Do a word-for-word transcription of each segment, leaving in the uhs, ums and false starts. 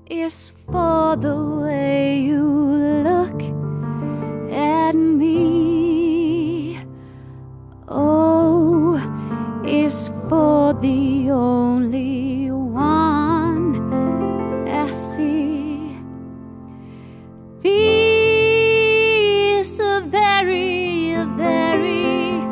is for the way you look at me. O is for the only one I see. V is a very, very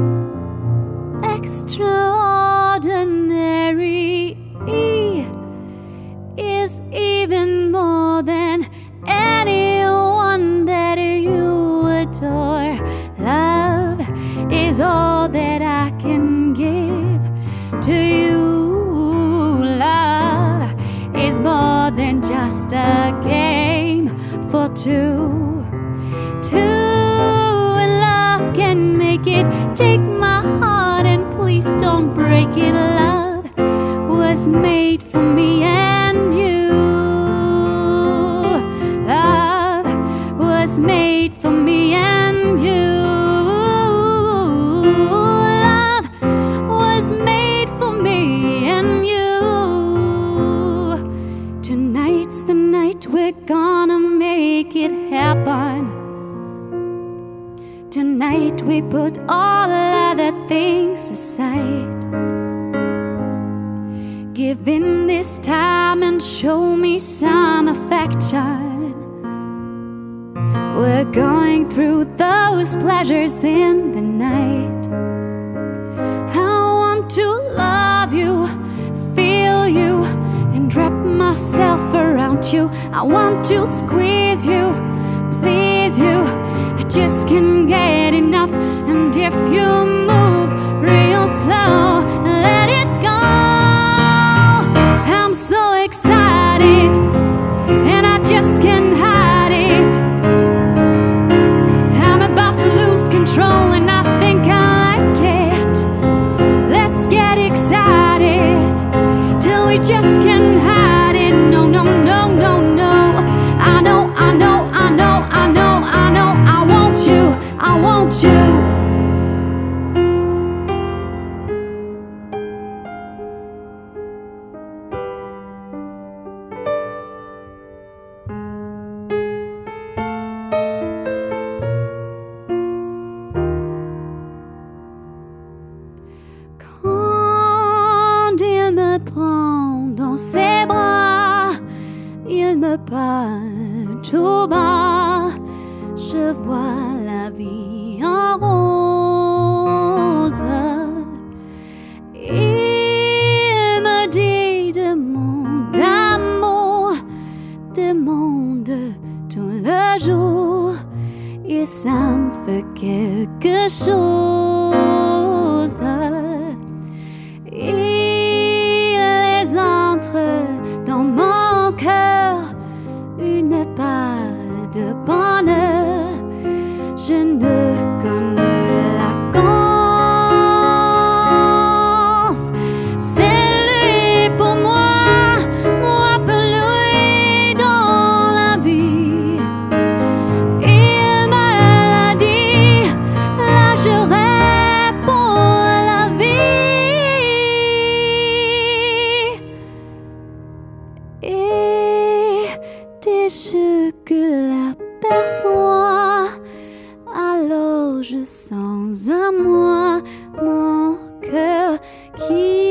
extraordinary. E is even more than anyone that you adore. Love is all that I can give to you. Love is more than just a game for two. Two and love can make it. Take my heart and please don't break it. Love was made for me and you. Love was made for me and you. Love was made for me and you. Tonight's the night we're gonna make it happen. Tonight we put all other things aside. Give in this time and show me some affection. We're going through those pleasures in the night. I want to love you, feel you, and wrap myself around you. I want to squeeze you, please you. I just can't get enough. And if you move real slow, let it go. I'm so excited and I just can't hide it. I'm about to lose control and I think I like it. Let's get excited till we just can't hide it. No, no, no, no, no. I know, I know, I know, I know, I know. I want you, I want you. Quand il me prend dans ses bras, il me parle tout bas. Je vois la vie en rose. Il me dit demande d'amour, demande tout le jour. Et ça me fait quelque chose. Il entre dans mon cœur une part de bonheur. Je ne connais la cause. C'est lui pour moi, moi pour lui dans la vie. Il me l'a dit, là je réponds à la vie. Et dès que l'aperçois, alors je sens à moi mon cœur qui